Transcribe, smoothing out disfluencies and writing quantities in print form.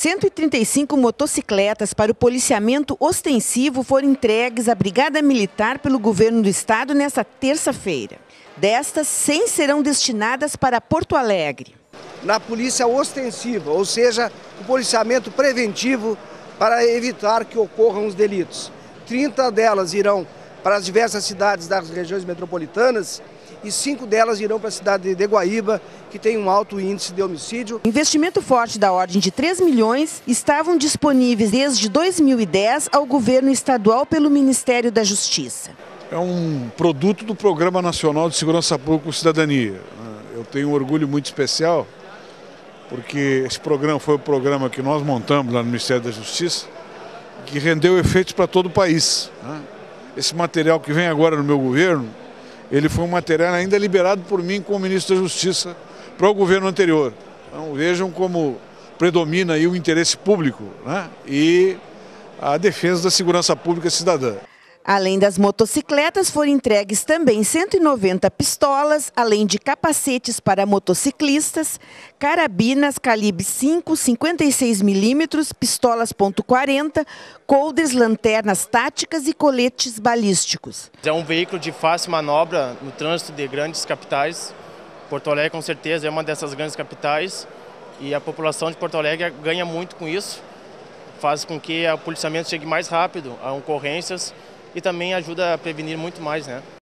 135 motocicletas para o policiamento ostensivo foram entregues à Brigada Militar pelo Governo do Estado nesta terça-feira. Destas, 100 serão destinadas para Porto Alegre. Na polícia ostensiva, ou seja, o policiamento preventivo para evitar que ocorram os delitos. 30 delas irão para as diversas cidades das regiões metropolitanas e 5 delas irão para a cidade de Guaíba, que tem um alto índice de homicídio. Investimento forte da ordem de 3 milhões estavam disponíveis desde 2010 ao governo estadual pelo Ministério da Justiça. É um produto do Programa Nacional de Segurança Pública e Cidadania. Eu tenho um orgulho muito especial, porque esse programa foi o programa que nós montamos lá no Ministério da Justiça, que rendeu efeitos para todo o país. Esse material que vem agora no meu governo, ele foi um material ainda liberado por mim como ministro da Justiça para o governo anterior. Então vejam como predomina aí o interesse público, e a defesa da segurança pública cidadã. Além das motocicletas, foram entregues também 190 pistolas, além de capacetes para motociclistas, carabinas calibre 5, 56 milímetros, pistolas .40, colders, lanternas táticas e coletes balísticos. É um veículo de fácil manobra no trânsito de grandes capitais. Porto Alegre, com certeza, é uma dessas grandes capitais e a população de Porto Alegre ganha muito com isso. Faz com que o policiamento chegue mais rápido a ocorrências e também ajuda a prevenir muito mais,